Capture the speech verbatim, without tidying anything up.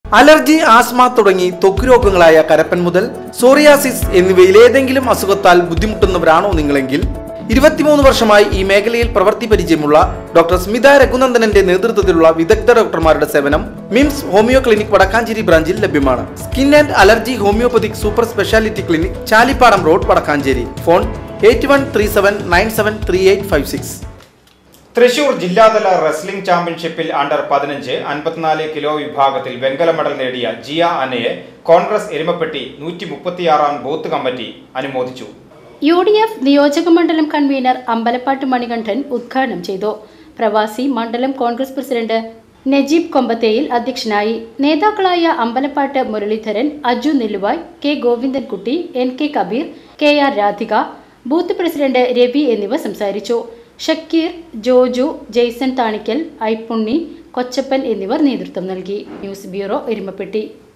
Allergy, asthma തുടങ്ങി ത്വക്ക് രോഗങ്ങളായ കരപ്പൻ മുതൽ സോറിയാസിസ് എന്നിവയിൽ ഏതെങ്കിലും അസുഖത്താൽ ബുദ്ധിമുട്ടുന്നവരാണോ നിങ്ങളെങ്കിൽ ഇരുപത്തിമൂന്ന് വർഷമായി ഈ മേഖലയിൽ പ്രവൃത്തി പരിചയമുള്ള ഡോക്ടർ സ്മിത രഘുനന്ദനന്റെ നേതൃത്വത്തിലുള്ള വിദഗ്ധ ഡോക്ടർമാരുടെ സേവനം മിംസ് ഹോമിയോ ക്ലിനിക് വടക്കാഞ്ചേരി ബ്രാഞ്ചിൽ ലഭ്യമാണ്. Skin and allergy homeopathic super speciality clinic, Chalippadam road, Vadakkanchery. Phone eight one three seven nine seven three eight five six. Thrissur ജില്ലാതല റെസ്ലിംഗ് ചാമ്പ്യൻഷിപ്പിൽ അണ്ടർ പതിനഞ്ച് അൻപത്തിനാല് കിലോ വിഭാഗത്തിൽ വെങ്കല മെഡൽ നേടിയ ജിയ അനയെ കോൺഗ്രസ് എരുമപ്പെട്ടി നൂറ്റി മുപ്പത്തിയാറാം ബൂത്ത് കമ്മിറ്റി അനുമോദിച്ചു. യു ഡി എഫ് നിയോജക മണ്ഡലം കൺവീനർ അമ്പലപ്പാട്ട് മണികണ്ഠൻ ഉദ്ഘാടനം ചെയ്തു. പ്രവാസി മണ്ഡലം കോൺഗ്രസ് പ്രസിഡന്റ് നജീബ് കൊമ്പത്തേയിൽ അധ്യക്ഷനായി. നേതാക്കളായ Ambalappattu Muraleedharan, Aju Nelluvai, K Govindankutty, N K Kabeer, K R Radhika, booth president Ravi എന്നിവർ സംസാരിച്ചു. ഷക്കീർ, ജോജു, ജെയ്സൺ താണിക്കൽ, ഐപ്പുണ്ണി, കൊച്ചപ്പൻ എന്നിവർ നേതൃത്വം നൽകി. News bureau, Erumapetty.